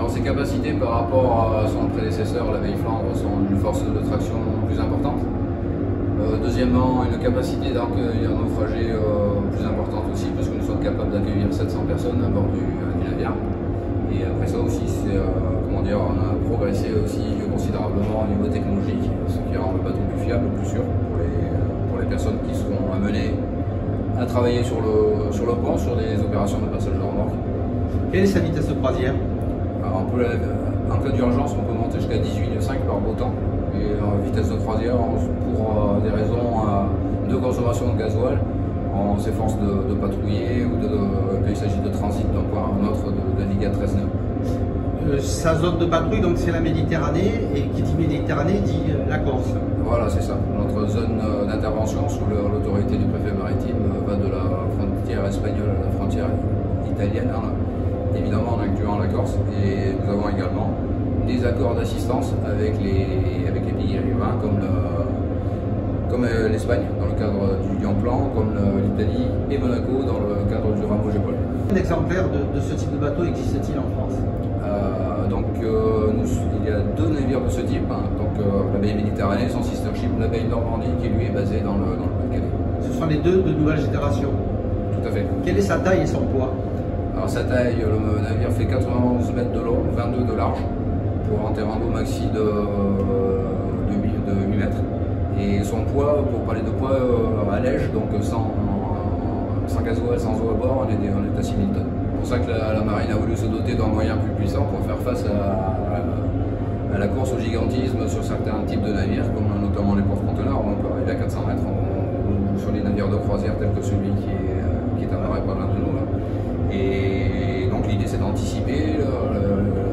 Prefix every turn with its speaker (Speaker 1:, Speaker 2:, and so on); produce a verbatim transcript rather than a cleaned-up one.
Speaker 1: Alors ses capacités par rapport à son prédécesseur, la vieille Flandre, sont une force de traction plus importante. Euh, deuxièmement, une capacité d'accueil en naufragé euh, plus importante aussi, parce que nous sommes capables d'accueillir sept cents personnes à bord du, du navire. Et après ça aussi, c'est, euh, comment dire, on a progressé aussi considérablement au niveau technologique, ce qui rend le bateau plus fiable, plus sûr pour les, pour les personnes qui seront amenées à travailler sur le, sur le pont, sur des opérations de passage de remorque.
Speaker 2: Quelle est sa vitesse de croisière?
Speaker 1: Alors on peut, en cas d'urgence, on peut monter jusqu'à dix-huit nœuds cinq par beau temps. Et en vitesse de croisière, pour euh, des raisons euh, de consommation de gasoil, on s'efforce de, de patrouiller ou de, de, qu'il s'agit de transit d'un point à un autre, de, de naviguer à treize nœuds.
Speaker 2: Euh, sa zone de patrouille, donc c'est la Méditerranée, et qui dit Méditerranée dit euh, la Corse.
Speaker 1: Voilà, c'est ça. Notre zone d'intervention sous l'autorité du préfet maritime va de la frontière espagnole à la frontière italienne, hein, évidemment en incluant la Corse. Et nous avons également des accords d'assistance avec les, avec les pays riverains comme comme l'Espagne dans le cadre du Lyon-Plan, comme l'Italie et Monaco dans le cadre du rameau Gépol.
Speaker 2: Quel exemplaire de, de ce type de bateau existe-t-il en France?
Speaker 1: euh, Donc euh, nous, il y a deux navires de ce type, hein. Donc euh, l'abeille Méditerranée, son sister ship, l'abeille Normandie, qui lui est basé dans le, dans le Pas-de-Calais. Ce
Speaker 2: sont les deux de nouvelle génération?
Speaker 1: Tout à fait.
Speaker 2: Quelle est sa taille et son poids?
Speaker 1: Alors sa taille, le navire fait quatre-vingt-onze mètres de long, vingt-deux de large, pour un terrain d'eau maxi de, de, de huit mètres. Et son poids, pour parler de poids euh, à lège, donc sans, sans gasoil, sans eau à bord, on est, on est à six mille tonnes. C'est pour ça que la, la marine a voulu se doter d'un moyen plus puissant pour faire face à, à, à la course au gigantisme sur certains types de navires, comme notamment les porte-conteneurs, où on peut arriver à quatre cents mètres, ou sur les navires de croisière tels que celui qui est, qui est amarré par l'un de nous. Là. Et donc l'idée c'est d'anticiper le, le,